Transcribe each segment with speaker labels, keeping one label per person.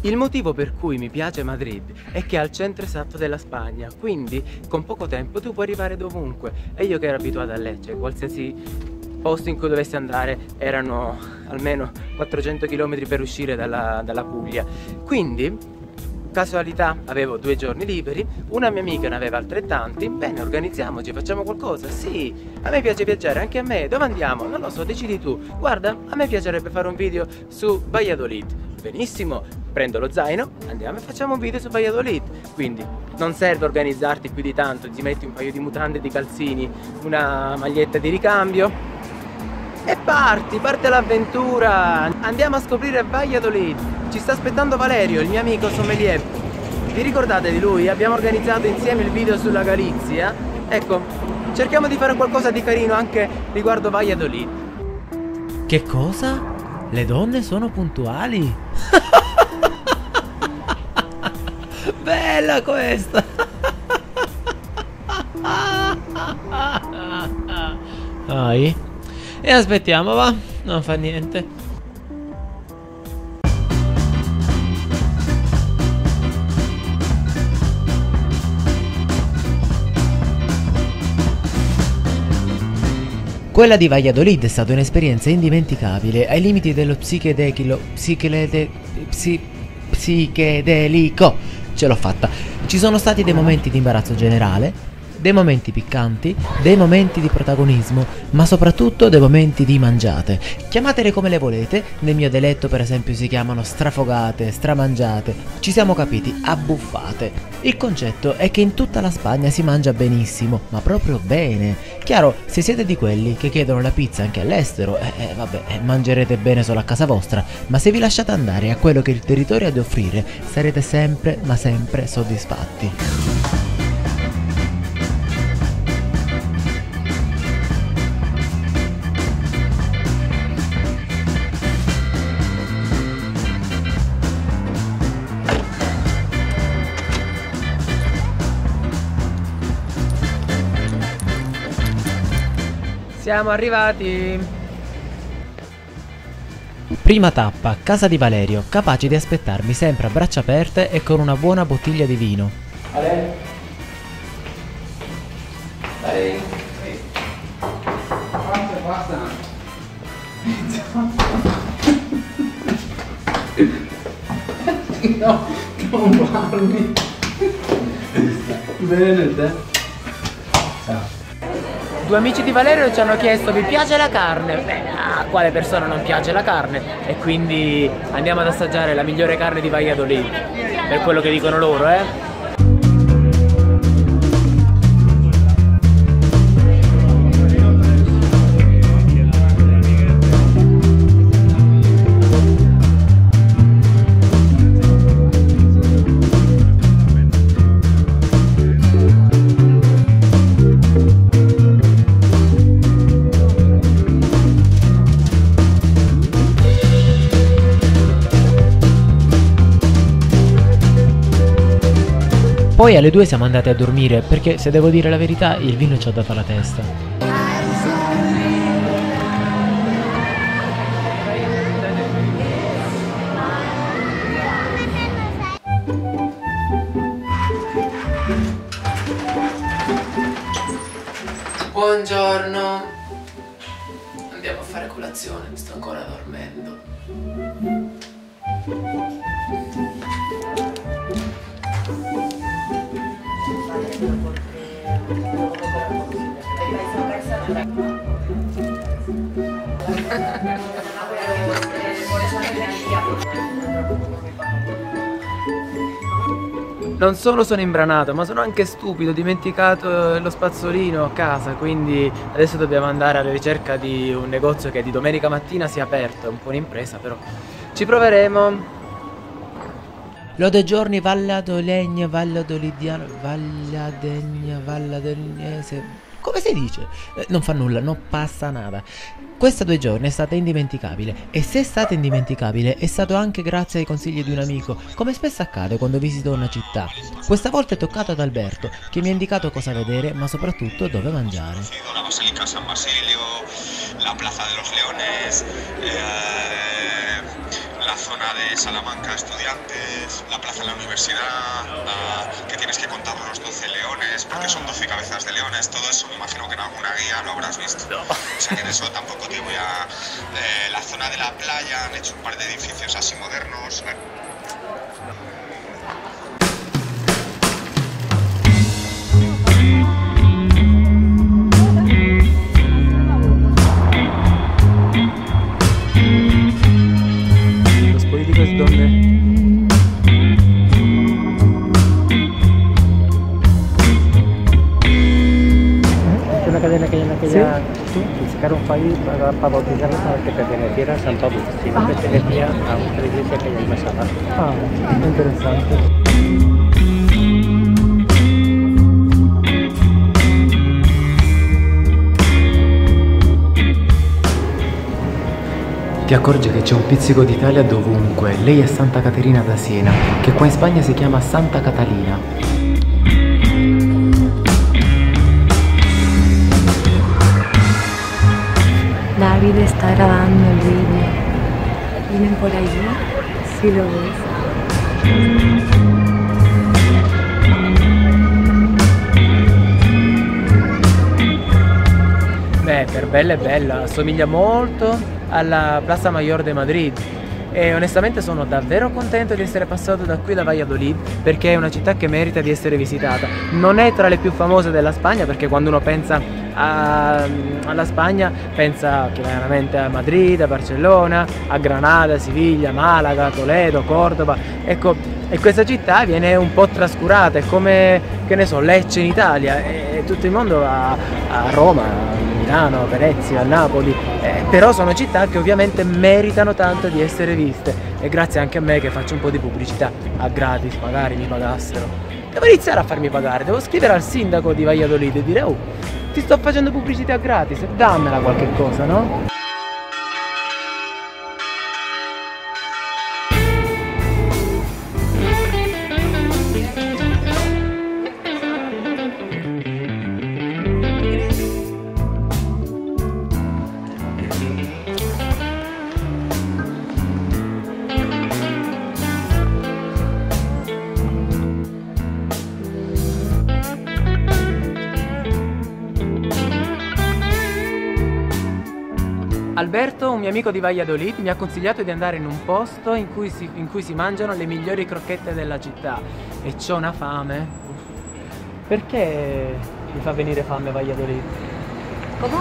Speaker 1: Il motivo per cui mi piace Madrid è che è al centro esatto della Spagna, quindi con poco tempo tu puoi arrivare dovunque. E io che ero abituato a Lecce, qualsiasi posto in cui dovessi andare erano almeno 400 km per uscire dalla Puglia. Quindi, casualità, avevo 2 giorni liberi, una mia amica ne aveva altrettanti. Bene, organizziamoci, facciamo qualcosa. Sì, a me piace viaggiare, anche a me. Dove andiamo? Non lo so, decidi tu. Guarda, a me piacerebbe fare un video su Valladolid. Benissimo, prendo lo zaino, andiamo e facciamo un video su Valladolid. Quindi non serve organizzarti più di tanto, ti metti un paio di mutande, di calzini, una maglietta di ricambio e parte l'avventura. Andiamo a scoprire Valladolid. Ci sta aspettando Valerio, il mio amico sommelier. Vi ricordate di lui? Abbiamo organizzato insieme il video sulla Galizia. Ecco, cerchiamo di fare qualcosa di carino anche riguardo Valladolid.
Speaker 2: Che cosa? Le donne sono puntuali? Bella questa! Dai. E aspettiamo, va? Non fa niente. Quella di Valladolid è stata un'esperienza indimenticabile, ai limiti dello psichedelico. Ce l'ho fatta. Ci sono stati dei momenti di imbarazzo generale, dei momenti piccanti, dei momenti di protagonismo, ma soprattutto dei momenti di mangiate. Chiamatele come le volete, nel mio dialetto per esempio si chiamano strafogate, stramangiate, ci siamo capiti, abbuffate. Il concetto è che in tutta la Spagna si mangia benissimo, ma proprio bene. Chiaro, se siete di quelli che chiedono la pizza anche all'estero, mangerete bene solo a casa vostra, ma se vi lasciate andare a quello che il territorio ha da offrire, sarete sempre, ma sempre soddisfatti.
Speaker 1: Siamo arrivati!
Speaker 2: Prima tappa, casa di Valerio, capace di aspettarmi sempre a braccia aperte e con una buona bottiglia di vino.
Speaker 1: Ale? Ale? Basta! No, non parli! Bene, te? Ciao. 2 amici di Valerio ci hanno chiesto: vi piace la carne? Beh, a quale persona non piace la carne? E quindi andiamo ad assaggiare la migliore carne di Valladolid, per quello che dicono loro,
Speaker 2: Poi alle 2 siamo andati a dormire perché, se devo dire la verità, il vino ci ha dato la testa.
Speaker 1: Buongiorno. Andiamo a fare colazione, mi sto ancora dormendo. Non solo sono imbranato, ma sono anche stupido, ho dimenticato lo spazzolino a casa, quindi adesso dobbiamo andare alla ricerca di un negozio che di domenica mattina sia aperto. È un po' un'impresa, però ci proveremo.
Speaker 2: Lode giorni Valladolid, Valladolidiano, Valladegnese. Come si dice? Non fa nulla, non passa nada. Questa 2 giorni è stata indimenticabile, e se è stata indimenticabile è stato anche grazie ai consigli di un amico, come spesso accade quando visito una città. Questa volta è toccato ad Alberto, che mi ha indicato cosa vedere, ma soprattutto dove mangiare.
Speaker 3: La Basílica San Basilio, la Plaza de los Leones, la la zona de Salamanca Estudiantes, la plaza de la universidad, que tienes que contar los 12 leones, porque son 12 cabezas de leones, todo eso me imagino que en alguna guía lo habrás visto. O sea que en eso tampoco te voy a... la zona de la playa, han hecho un par de edificios así modernos.
Speaker 1: Los políticos donde...
Speaker 4: Una cadena que hay en aquella, y sacaron un país para bautizarla para que perteneciera a San Pablo, si no pertenecía a otra iglesia que hay ahí más abajo.
Speaker 1: Ah, interesante. Ti accorgi che c'è un pizzico d'Italia dovunque. Lei è Santa Caterina da Siena, che qua in Spagna si chiama Santa Catalina.
Speaker 5: Davide está grabando el vídeo. ¿Vienen por allí? Sí lo ves.
Speaker 1: Beh, per bella è bella, assomiglia molto alla Plaza Mayor de Madrid e onestamente sono davvero contento di essere passato da qui da Valladolid perché è una città che merita di essere visitata. Non è tra le più famose della Spagna perché quando uno pensa alla Spagna pensa chiaramente a Madrid, a Barcellona, a Granada, Siviglia, Malaga, Toledo, Cordova. Ecco, e questa città viene un po' trascurata, è come, che ne so, Lecce in Italia e tutto il mondo va a Roma, a Milano, a Venezia, a Napoli, però sono città che ovviamente meritano tanto di essere viste e grazie anche a me che faccio un po' di pubblicità a gratis, magari mi pagassero. Devo iniziare a farmi pagare, devo scrivere al sindaco di Valladolid e dire oh, ti sto facendo pubblicità gratis, dammela qualche cosa, no? Alberto, un mio amico di Valladolid, mi ha consigliato di andare in un posto in cui si mangiano le migliori crocchette della città e c'ho una fame. Perché mi fa venire fame Valladolid?
Speaker 5: ¿Cómo?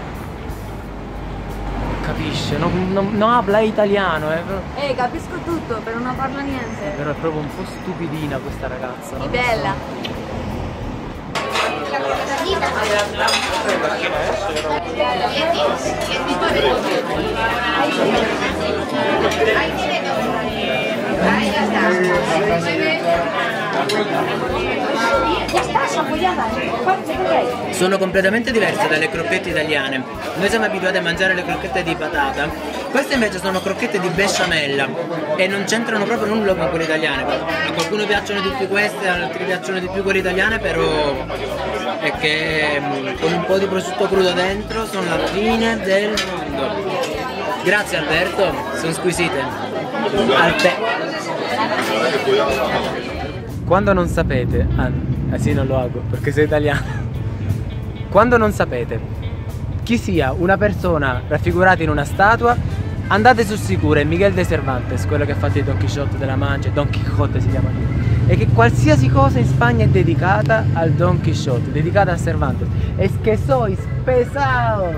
Speaker 1: Capisce, non habla italiano,
Speaker 5: Capisco tutto, però non parlo niente.
Speaker 1: però è proprio un po' stupidina questa ragazza, no?
Speaker 5: E bella.
Speaker 1: Sono completamente diverse dalle crocchette italiane. Noi siamo abituati a mangiare le crocchette di patata. Queste invece sono crocchette di besciamella e non c'entrano proprio nulla con quelle italiane. A qualcuno piacciono di più queste, a altri piacciono di più quelle italiane, però è che con un po' di prosciutto crudo dentro sono la fine del mondo. Grazie Alberto, sono squisite. Al tè. Quando non sapete, sì non lo hago perché sei italiano. Quando non sapete chi sia una persona raffigurata in una statua, andate sul sicuro, è Miguel de Cervantes, quello che ha fatto il Don Quixote della Mancia, Don Quixote si chiama lì. E che qualsiasi cosa in Spagna è dedicata al Don Quixote, dedicata a Cervantes. Es que sois pesados.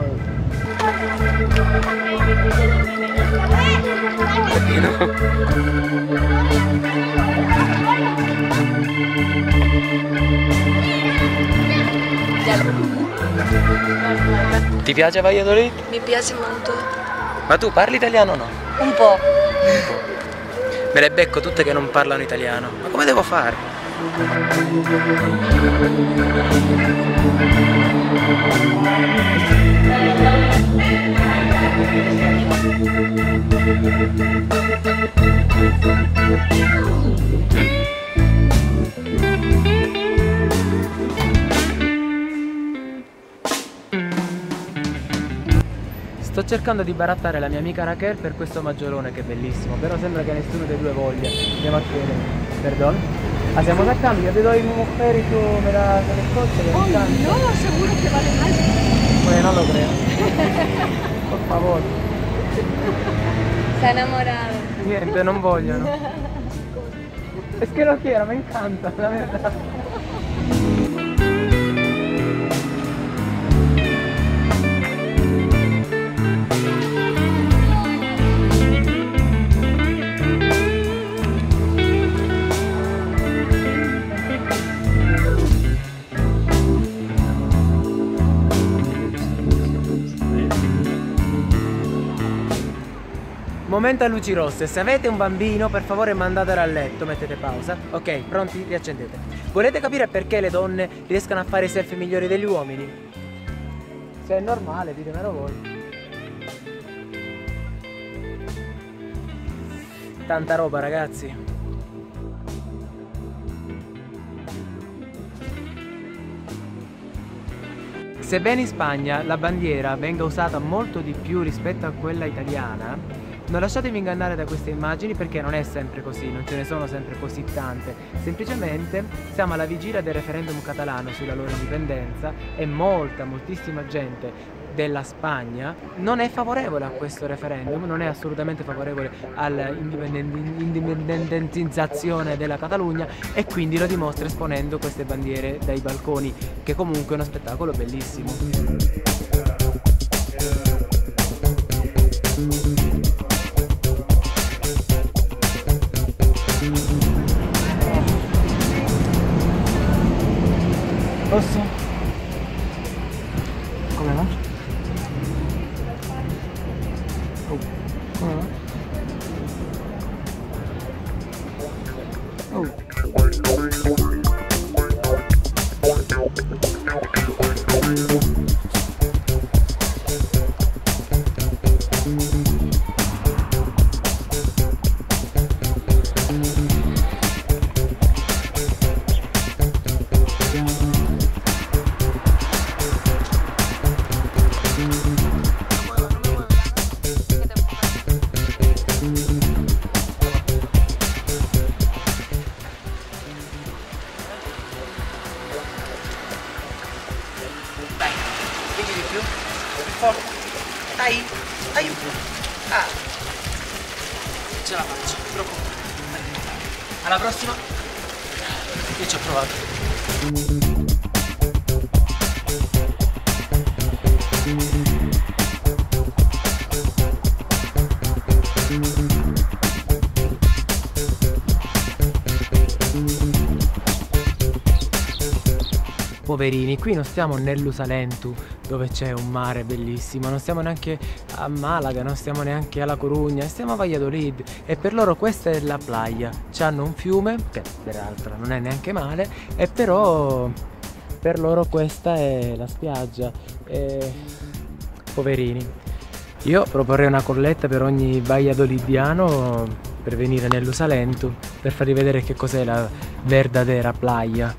Speaker 1: Ti piace Valladolid?
Speaker 5: Mi piace molto.
Speaker 1: Ma tu parli italiano o no?
Speaker 5: Un po'.
Speaker 1: Me le becco tutte che non parlano italiano. Ma come devo fare? Sto cercando di barattare la mia amica Raquel per questo maggiolone che è bellissimo, però sembra che nessuno dei due voglia. Andiamo a chiedere. Perdón. Hacemos a cambio, yo te doy mi mujer y tú me das el coche.
Speaker 5: Oh, no, seguro que vale más.
Speaker 1: Pues no lo creo. Por favor.
Speaker 5: Se ha enamorado.
Speaker 1: Niente, non vogliono. Es que lo quiero, me encanta, la verdad. Momento a luci rosse, se avete un bambino per favore mandatelo a letto, mettete pausa. Ok, pronti? Riaccendete. Volete capire perché le donne riescono a fare i selfie migliori degli uomini? Se è normale, ditemelo voi. Tanta roba, ragazzi. Sebbene in Spagna la bandiera venga usata molto di più rispetto a quella italiana, non lasciatevi ingannare da queste immagini perché non è sempre così, non ce ne sono sempre così tante. Semplicemente siamo alla vigilia del referendum catalano sulla loro indipendenza e moltissima gente della Spagna non è favorevole a questo referendum, non è assolutamente favorevole all'indipendentizzazione della Catalogna e quindi lo dimostra esponendo queste bandiere dai balconi, che comunque è uno spettacolo bellissimo. Posso? Come va? Oh, come va? Oh. Spingi di più, forte, dai, aiuto, ce la faccio, non ti preoccupare. Alla prossima, io ci ho provato. Poverini, qui non stiamo nell'Usalentu dove c'è un mare bellissimo, non stiamo neanche a Malaga, non stiamo neanche alla Corugna, stiamo a Valladolid e per loro questa è la playa. C'hanno un fiume, che peraltro non è neanche male, e però per loro questa è la spiaggia. Poverini. Io proporrei una colletta per ogni valladolidiano per venire nell'Usalentu, per farvi vedere che cos'è la verdadera playa.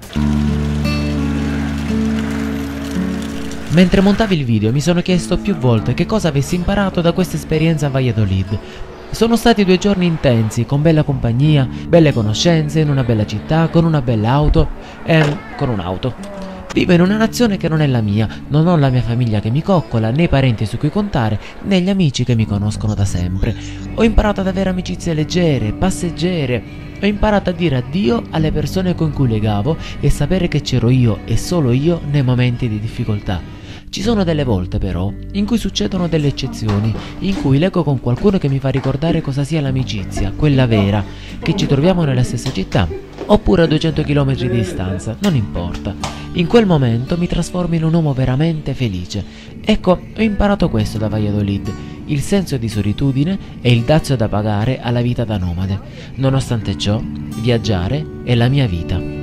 Speaker 2: Mentre montavi il video mi sono chiesto più volte che cosa avessi imparato da questa esperienza a Valladolid. Sono stati 2 giorni intensi, con bella compagnia, belle conoscenze, in una bella città, con una bella auto con un'auto. Vivo in una nazione che non è la mia, non ho la mia famiglia che mi coccola, né parenti su cui contare, né gli amici che mi conoscono da sempre. Ho imparato ad avere amicizie leggere, passeggere, ho imparato a dire addio alle persone con cui legavo e sapere che c'ero io e solo io nei momenti di difficoltà. Ci sono delle volte però in cui succedono delle eccezioni, in cui leggo con qualcuno che mi fa ricordare cosa sia l'amicizia, quella vera, che ci troviamo nella stessa città, oppure a 200 km di distanza, non importa. In quel momento mi trasformo in un uomo veramente felice. Ecco, ho imparato questo da Valladolid, il senso di solitudine e il dazio da pagare alla vita da nomade. Nonostante ciò, viaggiare è la mia vita.